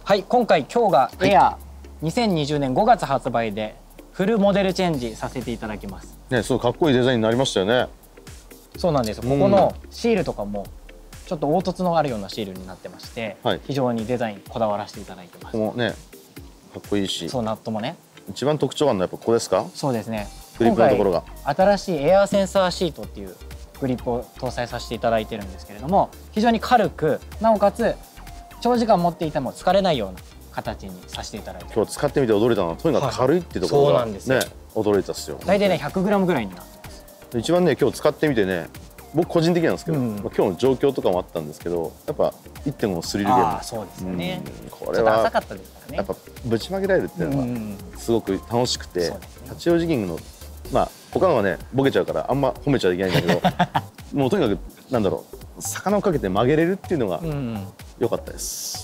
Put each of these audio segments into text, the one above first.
はい、今回今日がエア2020年5月発売でフルモデルチェンジさせていただきます。 ね、すごいかっこいいデザインになりましたよね。 そうなんですよ。ここのシールとかもちょっと凹凸のあるようなシールになってまして、はい、非常にデザインこだわらせていただいてます。 ここもね、かっこいいし。 そう、ナットもね。 一番特徴あるのはやっぱここですか？そうですね。 グリップのところが新しいエアーセンサーシートっていうグリップを搭載させていただいてるんですけれども、非常に軽く、なおかつ長時間持っていても疲れないような形にさせていただいて、 今日使ってみて驚いたのはとにかく軽いっていうところがね、驚いたっすよ。 大体ね 100g ぐらいになってます。 一番ね今日使ってみてね、僕個人的なんですけど、今日の状況とかもあったんですけど、やっぱ 1.5 のスリルゲーム、 そうですよね。 これは浅かったですからね。 やっぱぶちまけられるっていうのはすごく楽しくて、八王子ギングの他のはねボケちゃうからあんま褒めちゃいけないんだけどもうとにかくなんだろう、魚をかけて曲げれるっていうのが良かったです。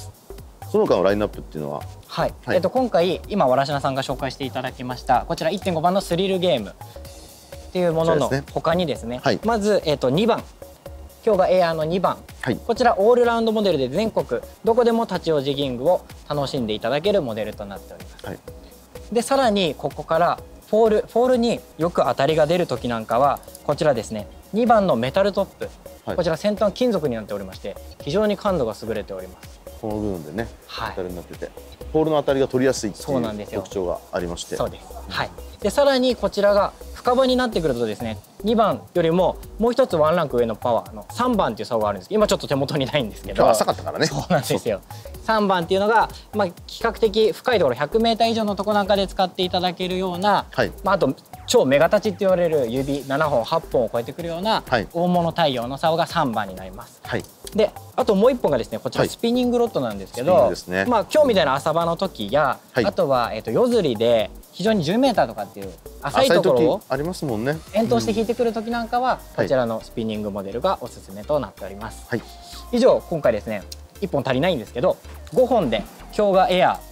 その他のラインナップっていうのは、 はい、今回今わらしなさんが紹介していただきましたこちら 1.5 番のスリルゲームっていうものの他にですね、まず2番、今日がエアーの2番、こちらオールラウンドモデルで全国どこでも立ち王子ギングを楽しんでいただけるモデルとなっております。でさらにここからフォールによく当たりが出る時なんかはこちらですね、2番のメタルトップ、こちら先端金属になっておりまして非常に感度が優れております。 この部分でねメタルになっててポールの当たりが取りやすいっていう特徴がありまして、 そうです。はい。でさらにこちらが深場になってくるとですね、2番よりももう一つワンランク上のパワーの3番っていう差があるんですけど、今ちょっと手元にないんですけど、 今日浅かったからね。 そうなんですよ。3番っていうのが比較的深いところ 100m 以上のところなんかで使っていただけるような、あと超メガ立ちって言われる指7本8本を超えてくるような大物太陽の竿が3番になります。であともう1本がですね、こちらスピニングロッドなんですけど、今日みたいな浅場の時や、あとは夜釣りで非常に 10m とかっていう浅いところをありますもんね。 遠投して引いてくる時なんかはこちらのスピニングモデルがおすすめとなっております。以上今回ですね1本足りないんですけど5本で氷河エア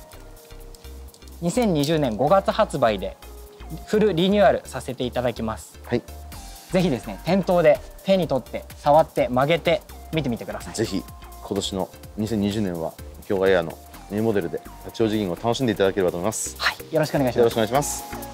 2020年5月発売でフルリニューアルさせていただきます。ぜひですね店頭で手に取って触って曲げて見てみてください。 ぜひ今年の2020年は氷河エアのニューモデルで八王子ギングを楽しんでいただければと思います。 よろしくお願いします。 よろしくお願いします。